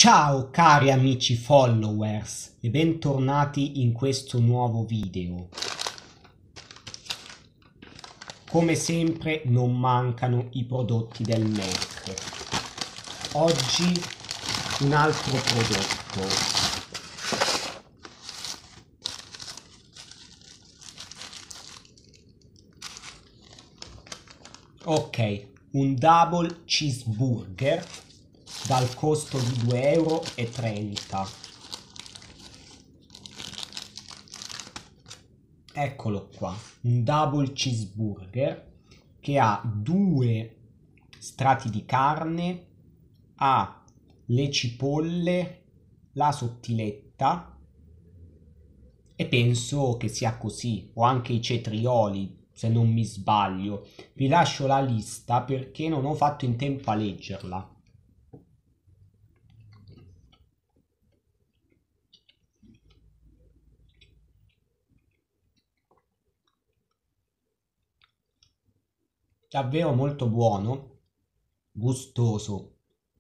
Ciao cari amici followers e bentornati in questo nuovo video. Come sempre non mancano i prodotti del Mac. Oggi un altro prodotto. Ok, un double cheeseburger dal costo di 2,30 €. Eccolo qua, un double cheeseburger che ha due strati di carne, ha le cipolle, la sottiletta e penso che sia così, o anche i cetrioli se non mi sbaglio. Vi lascio la lista perché non ho fatto in tempo a leggerla. Davvero molto buono, gustoso.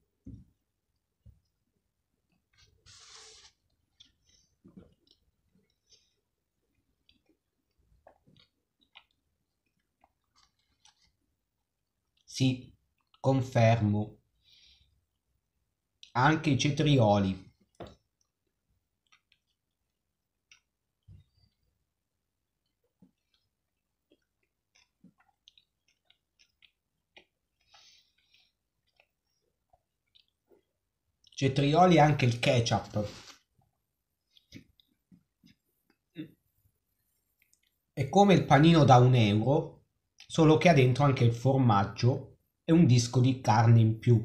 Sì, confermo. Anche i cetrioli. Cetrioli e anche il ketchup. È come il panino da 1 €, solo che ha dentro anche il formaggio e un disco di carne in più.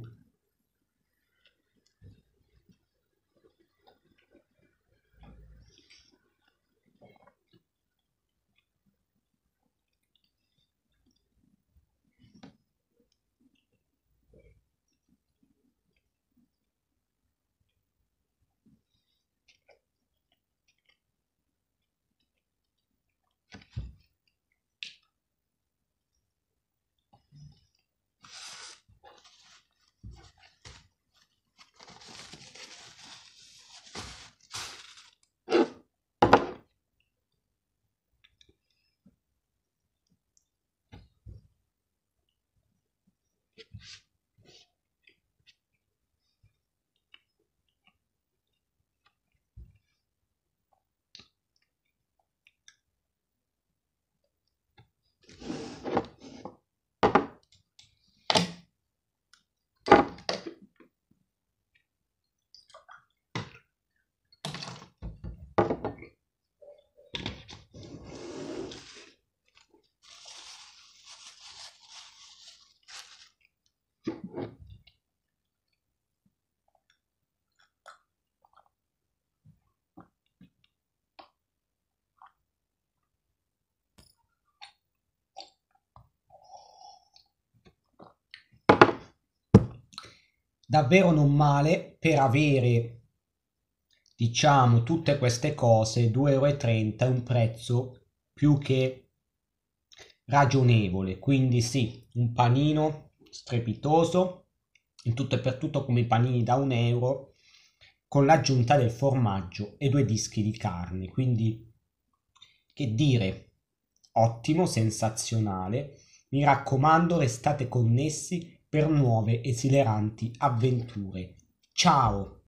Davvero non male per avere, diciamo, tutte queste cose. 2,30 € è un prezzo più che ragionevole, quindi sì, un panino strepitoso, in tutto e per tutto come i panini da 1 € con l'aggiunta del formaggio e 2 dischi di carne, quindi che dire, ottimo, sensazionale. Mi raccomando, restate connessi per nuove esileranti avventure. Ciao!